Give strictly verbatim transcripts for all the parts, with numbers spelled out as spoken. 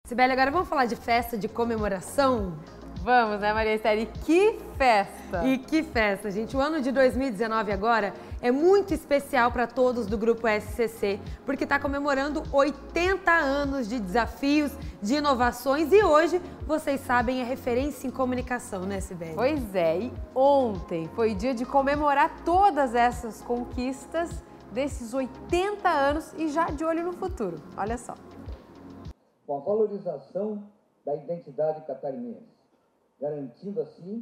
Sibeli, agora vamos falar de festa, de comemoração? Vamos, né, Maria Esther? E que festa! E que festa, gente! O ano de dois mil e dezenove agora é muito especial para todos do Grupo S C C, porque está comemorando oitenta anos de desafios, de inovações e hoje, vocês sabem, é referência em comunicação, né, Sibeli? Pois é, e ontem foi dia de comemorar todas essas conquistas desses oitenta anos e já de olho no futuro. Olha só. Com a valorização da identidade catarinense, garantindo assim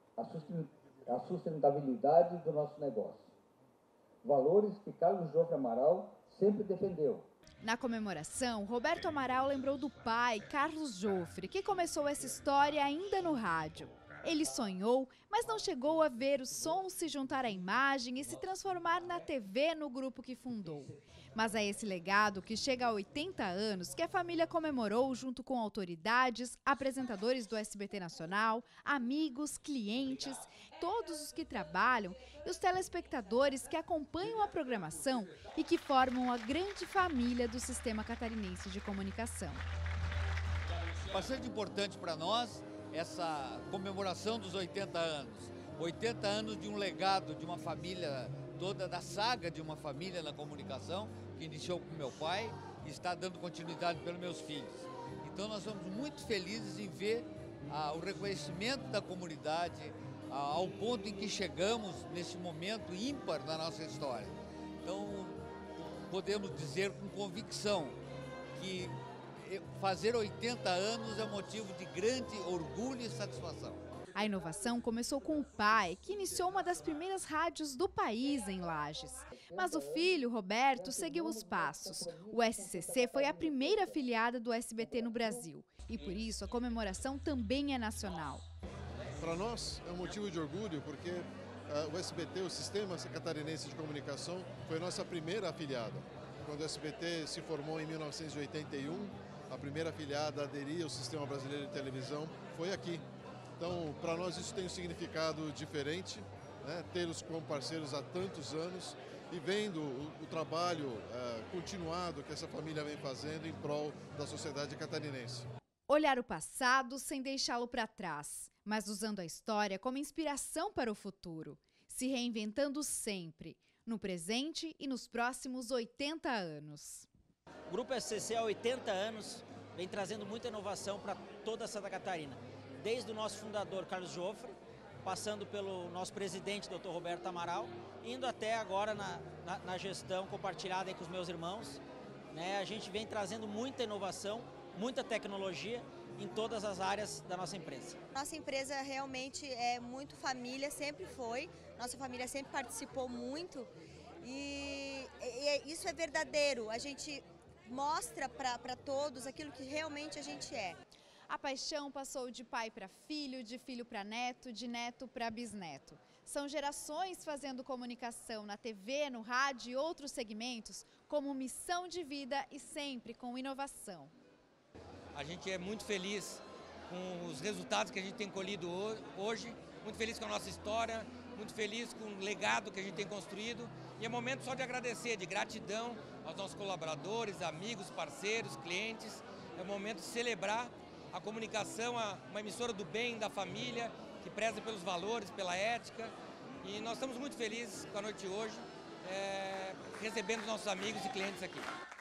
a sustentabilidade do nosso negócio. Valores que Carlos Joffre Amaral sempre defendeu. Na comemoração, Roberto Amaral lembrou do pai, Carlos Joffre, que começou essa história ainda no rádio. Ele sonhou, mas não chegou a ver o som se juntar à imagem e se transformar na T V no grupo que fundou. Mas é esse legado que chega a oitenta anos que a família comemorou junto com autoridades, apresentadores do S B T Nacional, amigos, clientes, todos os que trabalham e os telespectadores que acompanham a programação e que formam a grande família do Sistema Catarinense de Comunicação. Bastante importante para nós essa comemoração dos oitenta anos. oitenta anos de um legado, de uma família toda, da saga de uma família na comunicação, que iniciou com meu pai e está dando continuidade pelos meus filhos. Então nós estamos muito felizes em ver ah, o reconhecimento da comunidade ah, ao ponto em que chegamos nesse momento ímpar da nossa história. Então podemos dizer com convicção que fazer oitenta anos é motivo de grande orgulho e satisfação. A inovação começou com o pai, que iniciou uma das primeiras rádios do país em Lages. Mas o filho, Roberto, seguiu os passos. O S C C foi a primeira afiliada do S B T no Brasil. E por isso a comemoração também é nacional. Para nós é um motivo de orgulho, porque uh, o S B T, o Sistema Catarinense de Comunicação, foi a nossa primeira afiliada. Quando o S B T se formou em mil novecentos e oitenta e um, a primeira afiliada a aderir ao Sistema Brasileiro de Televisão foi aqui. Então, para nós isso tem um significado diferente, né? Tê-los como parceiros há tantos anos e vendo o, o trabalho uh, continuado que essa família vem fazendo em prol da sociedade catarinense. Olhar o passado sem deixá-lo para trás, mas usando a história como inspiração para o futuro, se reinventando sempre, no presente e nos próximos oitenta anos. O Grupo S C C há oitenta anos vem trazendo muita inovação para toda Santa Catarina. Desde o nosso fundador, Carlos Joffre, passando pelo nosso presidente, doutor Roberto Amaral, indo até agora na, na, na gestão compartilhada aí com os meus irmãos. Né? A gente vem trazendo muita inovação, muita tecnologia em todas as áreas da nossa empresa. Nossa empresa realmente é muito família, sempre foi. Nossa família sempre participou muito e, e isso é verdadeiro. A gente mostra para todos aquilo que realmente a gente é. A paixão passou de pai para filho, de filho para neto, de neto para bisneto. São gerações fazendo comunicação na T V, no rádio e outros segmentos como missão de vida e sempre com inovação. A gente é muito feliz com os resultados que a gente tem colhido hoje, muito feliz com a nossa história, muito feliz com o legado que a gente tem construído. E é momento só de agradecer, de gratidão aos nossos colaboradores, amigos, parceiros, clientes. É momento de celebrar a comunicação, uma emissora do bem, da família, que preza pelos valores, pela ética. E nós estamos muito felizes com a noite de hoje, é, recebendo os nossos amigos e clientes aqui.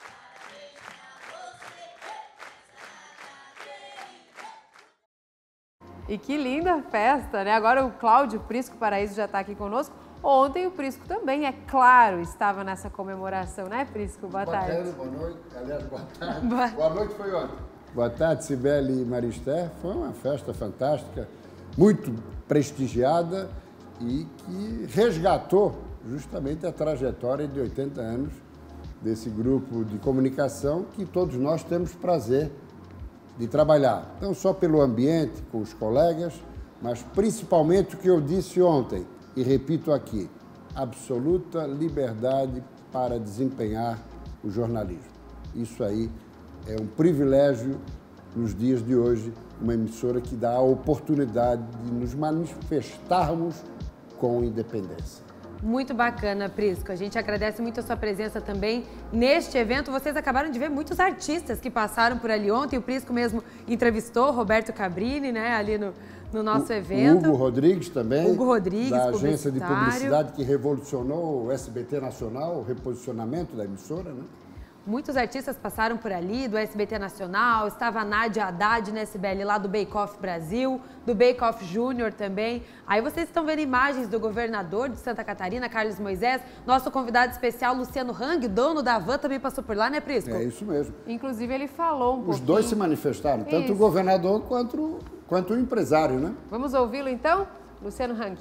E que linda festa, né? Agora o Cláudio Prisco Paraíso já está aqui conosco. Ontem o Prisco também, é claro, estava nessa comemoração, né, Prisco? Boa, boa tarde. Boa noite, aliás, boa tarde. Boa, boa noite foi ontem. Boa tarde, Sibeli e Maria Esther. Foi uma festa fantástica, muito prestigiada e que resgatou justamente a trajetória de oitenta anos desse grupo de comunicação que todos nós temos prazer de trabalhar. Não só pelo ambiente, com os colegas, mas principalmente o que eu disse ontem, e repito aqui, absoluta liberdade para desempenhar o jornalismo. Isso aí é um privilégio nos dias de hoje, uma emissora que dá a oportunidade de nos manifestarmos com independência. Muito bacana, Prisco. A gente agradece muito a sua presença também neste evento. Vocês acabaram de ver muitos artistas que passaram por ali ontem. O Prisco mesmo entrevistou Roberto Cabrini, né, ali no, no nosso o, evento. O Hugo Rodrigues também. Hugo Rodrigues, da agência de publicidade que revolucionou o S B T Nacional, o reposicionamento da emissora, né? Muitos artistas passaram por ali, do S B T Nacional, estava a Nádia Haddad, né, Sibeli, lá do Bake Off Brasil, do Bake Off Júnior também. Aí vocês estão vendo imagens do governador de Santa Catarina, Carlos Moisés, nosso convidado especial, Luciano Hang, dono da Van, também passou por lá, né, Prisco? É isso mesmo. Inclusive ele falou um pouquinho. Os dois se manifestaram, tanto isso. o governador quanto, quanto o empresário, né? Vamos ouvi-lo então? Luciano Hang.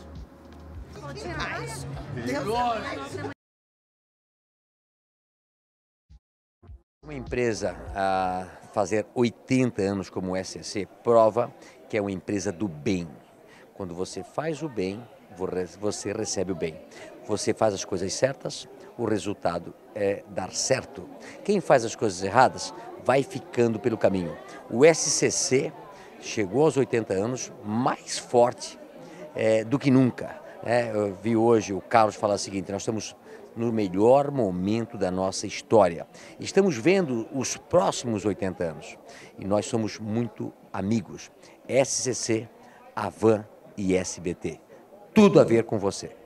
Uma empresa a fazer oitenta anos como o S C C prova que é uma empresa do bem. Quando você faz o bem, você recebe o bem. Você faz as coisas certas, o resultado é dar certo. Quem faz as coisas erradas vai ficando pelo caminho. O S C C chegou aos oitenta anos mais forte é, do que nunca. É, eu vi hoje o Carlos falar o seguinte, nós estamos no melhor momento da nossa história. Estamos vendo os próximos oitenta anos e nós somos muito amigos. S C C, Avan e S B T. Tudo a ver com você.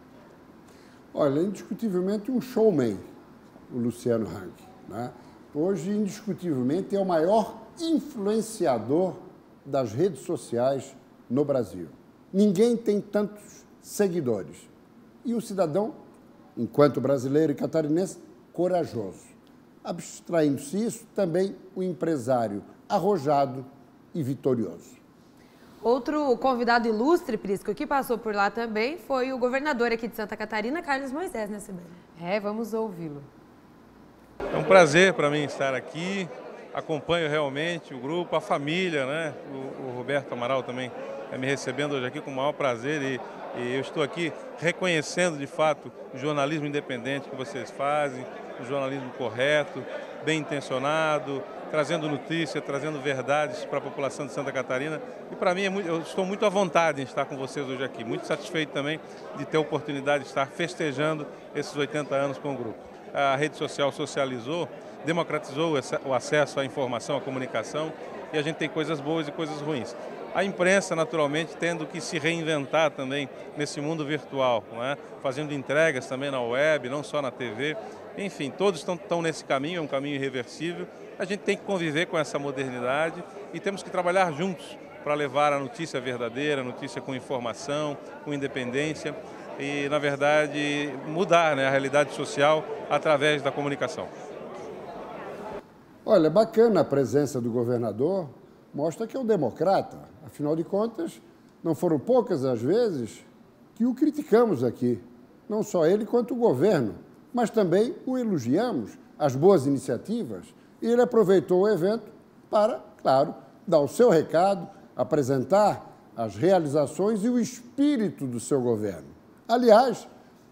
Olha, indiscutivelmente um showman, o Luciano Hang, né? Hoje, indiscutivelmente, é o maior influenciador das redes sociais no Brasil. Ninguém tem tantos seguidores. E o cidadão, enquanto brasileiro e catarinense, corajoso. Abstraindo-se isso, também o empresário arrojado e vitorioso. Outro convidado ilustre, Prisco, que passou por lá também foi o governador aqui de Santa Catarina, Carlos Moisés, né, Sibeli? É, vamos ouvi-lo. É um prazer para mim estar aqui, acompanho realmente o grupo, a família, né? O, o Roberto Amaral também é me recebendo hoje aqui com o maior prazer e E eu estou aqui reconhecendo, de fato, o jornalismo independente que vocês fazem, o jornalismo correto, bem intencionado, trazendo notícia, trazendo verdades para a população de Santa Catarina. E para mim, é muito, eu estou muito à vontade em estar com vocês hoje aqui. Muito satisfeito também de ter a oportunidade de estar festejando esses oitenta anos com o grupo. A rede social socializou, democratizou o acesso à informação, à comunicação, e a gente tem coisas boas e coisas ruins. A imprensa, naturalmente, tendo que se reinventar também nesse mundo virtual, não é? Fazendo entregas também na web, não só na T V. Enfim, todos estão, estão nesse caminho, é um caminho irreversível. A gente tem que conviver com essa modernidade e temos que trabalhar juntos para levar a notícia verdadeira, a notícia com informação, com independência e, na verdade, mudar, né, a realidade social através da comunicação. Olha, bacana a presença do governador, mostra que é um democrata. Afinal de contas, não foram poucas as vezes que o criticamos aqui. Não só ele quanto o governo, mas também o elogiamos, as boas iniciativas. E ele aproveitou o evento para, claro, dar o seu recado, apresentar as realizações e o espírito do seu governo. Aliás,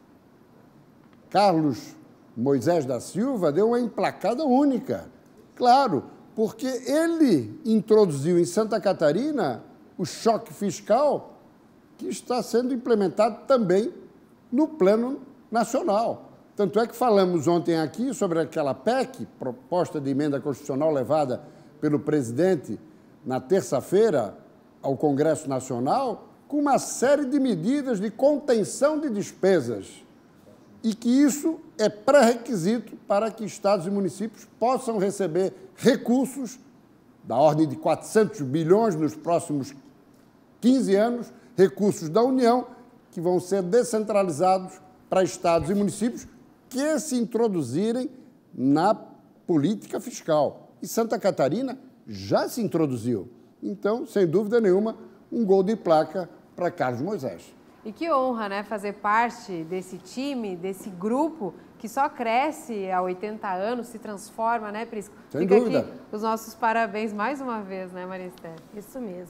Carlos Moisés da Silva deu uma emplacada única. Claro, porque ele introduziu em Santa Catarina o choque fiscal que está sendo implementado também no plano nacional. Tanto é que falamos ontem aqui sobre aquela P E C, proposta de emenda constitucional levada pelo presidente na terça-feira ao Congresso Nacional, com uma série de medidas de contenção de despesas. E que isso é pré-requisito para que estados e municípios possam receber recursos da ordem de quatrocentos bilhões nos próximos quinze anos, recursos da União, que vão ser descentralizados para estados e municípios que se introduzirem na política fiscal. E Santa Catarina já se introduziu. Então, sem dúvida nenhuma, um gol de placa para Carlos Moisés. E que honra, né, fazer parte desse time, desse grupo que só cresce há oitenta anos, se transforma, né, Prisco? Sem Fica dúvida. Aqui os nossos parabéns mais uma vez, né, Maria Esther? Isso mesmo.